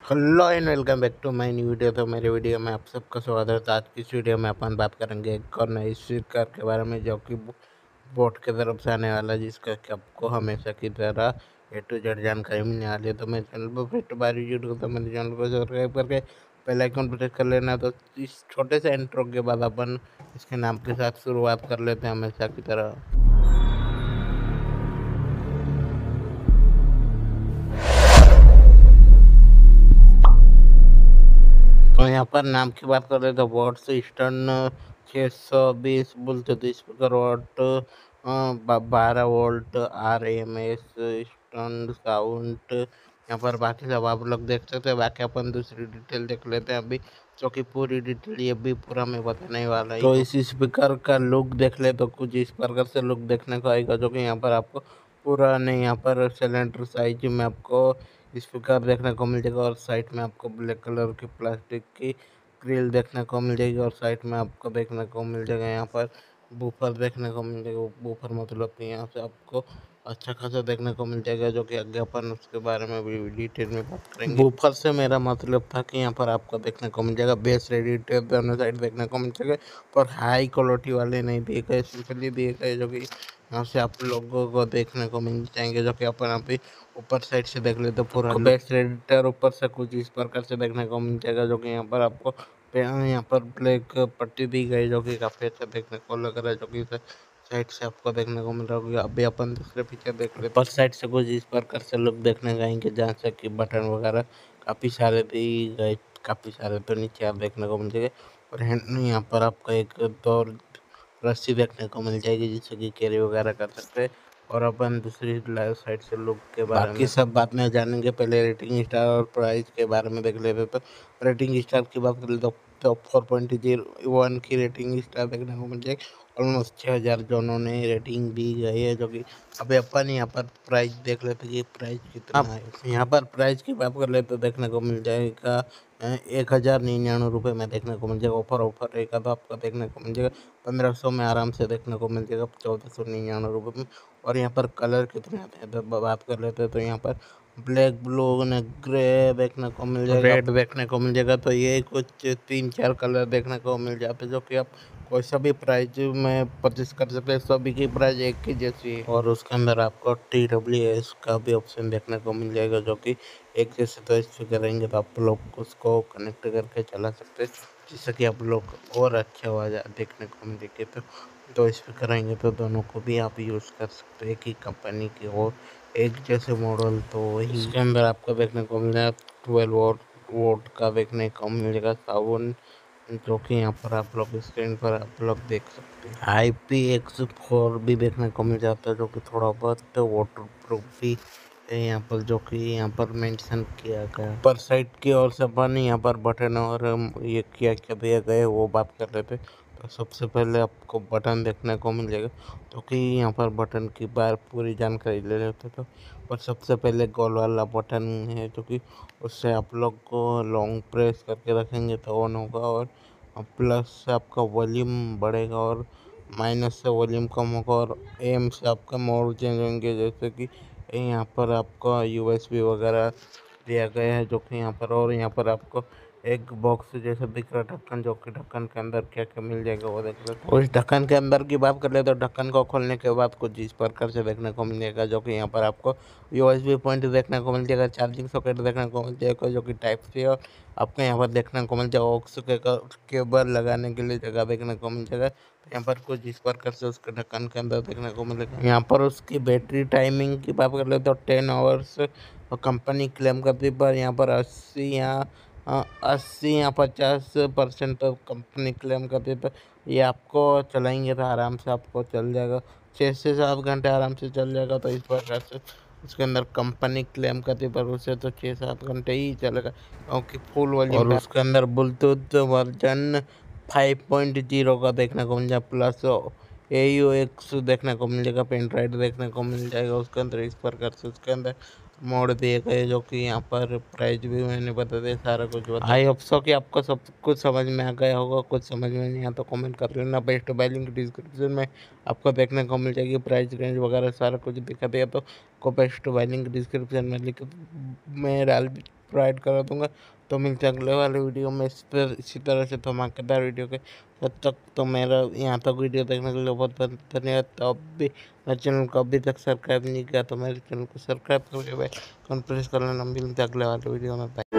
Hello and welcome back to my new video. तो मेरे video में आप सबका स्वागत है। तो आज की इस वीडियो में अपन बात करेंगे एक और नई स्पीकर के बारे में जो कि बोट की तरफ से आने वाला है, जिसका कि आपको हमेशा की तरह A to Z जानकारी मिलने वाली है। तो मेरे चैनल पर फर्स्ट बार विजिट हो तो मेरे चैनल को सब्सक्राइब करके बेल आइकन प्रेस कर लेना। तो इस छोटे से इंट्रो के बाद अपन इसके नाम के साथ शुरुआत कर लेते हैं हमेशा की तरह। तो यहाँ पर नाम की बात करें तो watts Eastern 620 Bluetooth speaker watt 12 volt RMS Eastern sound. यहाँ पर बाकी सब आप लोग देख सकते हैं। बाकी अपन दूसरी डिटेल देख लेते हैं अभी, जो कि पूरी डिटेल ये भी पूरा मैं बताने वाला है। तो इस स्पीकर का लुक देख ले तो कुछ इस प्रकार से लुक देखने को आएगा, जो कि यहाँ पर आपको पूरा नहीं, यहाँ पर सिलेंडर साइज में आपको स्पीकर देखने को मिल जाएगा और साइड में आपको ब्लैक कलर की प्लास्टिक की ग्रिल देखने को मिल जाएगी और साइड में आपको देखने को मिल जाएगा यहाँ पर बूफर देखने को मिल जाएगा। बूफर मतलब कि यहाँ से आपको अच्छा खासा देखने को मिल जाएगा, जो कि आगे अपन उसके बारे में भी डिटेल में बात करेंगे। बूफर से मेरा मतलब था कि यहाँ पर आपको देखने को मिल जाएगा बेस रेडिएटर दोनों साइड देखने को मिल जाएगा, पर हाई क्वालिटी वाले नहीं दिए गए, सिंपली दिए गए, जो कि यहाँ से आप लोगों को देखने को मिल जाएंगे। जो कि अपन अभी ऊपर साइड से देख ले तो पूरा बेस रेडिएटर ऊपर से कुछ इस प्रकार से देखने को मिल जाएगा, जो कि यहाँ पर आपको यहाँ पर ब्लैक पट्टी दी गई, जो कि काफ़ी अच्छा देखने को लग रहा है, जो कि साइड से आपको देखने को मिल रहा होगा। अभी अपन दूसरे पीछे देख ले पर साइड से कुछ इस प्रकार से लोग देखने जाएंगे, जहाँ से कि बटन वगैरह काफ़ी सारे दी गए, काफ़ी सारे तो नीचे आप देखने को मिल जाएंगे। और यहाँ पर आपको एक दो रस्सी देखने को मिल जाएगी, जिससे कि कैरी वगैरह कर सकते हैं। और अपन दूसरी साइड से लुक के बारे में सब बात में जानेंगे। पहले रेटिंग स्टार और प्राइस के बारे में देख लेते। तो रेटिंग स्टार की बात करें तो 4.01 की रेटिंग स्टार देखने को मिल जाएगी। ऑलमोस्ट 6000 जोनों ने रेटिंग दी गई है, जो कि अभी अपन यहाँ पर प्राइस देख लेते कि प्राइस कितना है। यहाँ पर प्राइस की बात कर ले तो देखने को मिल जाएगा 1099 रुपये में देखने को मिल जाएगा। ऑफर रहेगा तो आपको देखने को मिल जाएगा 1500 में आराम से देखने को मिल जाएगा 1499 रुपये में। और यहाँ पर कलर कितने आते हैं तो बात कर लेते हैं। तो यहाँ पर ब्लैक, ब्लू ने ग्रे देखने को मिल जाएगा, रेड देखने को मिल जाएगा। तो ये कुछ 3-4 कलर देखने को मिल जाते हैं, जो कि आप कोई सा भी प्राइस में परचेस कर सकते हैं। सभी की प्राइस एक ही जैसी है। और उसके अंदर आपको TWS का भी ऑप्शन देखने को मिल जाएगा, जो कि एक जैसे तो इस पे करेंगे तो आप लोग उसको कनेक्ट करके चला सकते हैं, जिससे कि आप लोग और अच्छे आवाज़ देखने को मिलेगी। तो इस पे करेंगे तो दोनों को भी आप यूज़ कर सकते हैं, एक ही कंपनी की और एक जैसे मॉडल। तो वही इसके अंदर आपको देखने को मिलेगा 12 वोट का देखने को मिलेगा साउंड, जो कि यहाँ पर आप लोग स्क्रीन पर आप लोग देख सकते हैं। IPX4 भी देखने को मिल जाता है, जो कि थोड़ा बहुत वाटर प्रूफ भी है यहाँ पर, जो कि यहाँ पर मेंशन किया गया। पर साइड की ओर से अपन यहाँ पर बटन और ये क्या क्या दिया गया है वो बात कर रहे थे। तो सबसे पहले आपको बटन देखने को मिल जाएगा, तो कि यहाँ पर बटन की बार पूरी जानकारी ले लेते तो पर सबसे पहले गोल वाला बटन है, जो कि उससे आप लोग को लॉन्ग प्रेस करके रखेंगे तो ऑन होगा। और प्लस से आपका वॉल्यूम बढ़ेगा और माइनस से वॉल्यूम कम होगा। और एम से आपका मोड चेंज होंगे, जैसे कि यहाँ पर आपका USB वगैरह दिया गया है, जो कि यहाँ पर। और यहाँ पर आपको एक बॉक्स जैसा दिख रहा है ढक्कन, जो कि ढक्कन के अंदर क्या क्या मिल जाएगा वो देख लेते हैं। उस ढक्कन के अंदर की बात कर ले तो ढक्कन को खोलने के बाद कुछ इस प्रकार से देखने को मिलेगा, जो कि यहाँ पर आपको USB पॉइंट देखने को मिल जाएगा, चार्जिंग सॉकेट देखने को मिल जाएगा, जो कि टाइप सी। और आपको यहाँ पर देखने को मिल जाएगा ऑक्स के केबल लगाने के लिए जगह देखने को मिल जाएगा। तो यहाँ पर कुछ इस प्रकार से उसके ढक्कन के अंदर देखने को मिलेगा। यहाँ पर उसकी बैटरी टाइमिंग की बात कर ले तो 10 आवर्स और कंपनी क्लेम करती, पर यहाँ पर 80 या 50% तो कंपनी क्लेम करती है। तो ये आपको चलाएंगे तो आराम से आपको चल जाएगा, 6 से 7 घंटे आराम से चल जाएगा। तो इस प्रकार से उसके अंदर कंपनी क्लेम करती, पर उसे तो 6-7 घंटे ही चलेगा, क्योंकि फुल वॉल्यूम। और उसके अंदर ब्लूटूथ वर्जन 5.0 का देखने को मिल जाएगा, प्लस AUX देखने को मिल जाएगा, पेन ड्राइव देखने को मिल जाएगा उसके अंदर। इस प्रकार से उसके अंदर मोड दिए गए, जो कि यहाँ पर प्राइस भी मैंने बता दिया, सारा कुछ बता। आई होप सो कि आपको सब कुछ समझ में आ गया होगा। कुछ समझ में नहीं आया तो कमेंट कर लेना। बेस्ट बाय लिंक डिस्क्रिप्शन में आपको देखने को मिल जाएगी, प्राइस रेंज वगैरह सारा कुछ दिखा दिया। तो को बेस्ट बाय लिंक डिस्क्रिप्शन में लिख में डाल प्रोवाइड करा दूंगा। तो मिलते हैं अगले वाले वीडियो में इसी तरह से धमाकेदार वीडियो के। तब तक तो मेरा यहाँ तक वीडियो देखने के लिए बहुत बहुत धन्यवाद। तो अब भी मेरे चैनल को अभी तक सब्सक्राइब नहीं किया तो मेरे चैनल को सब्सक्राइब करके बेल आइकन प्रेस कर लेना। मिलते हैं अगले वाले वीडियो में।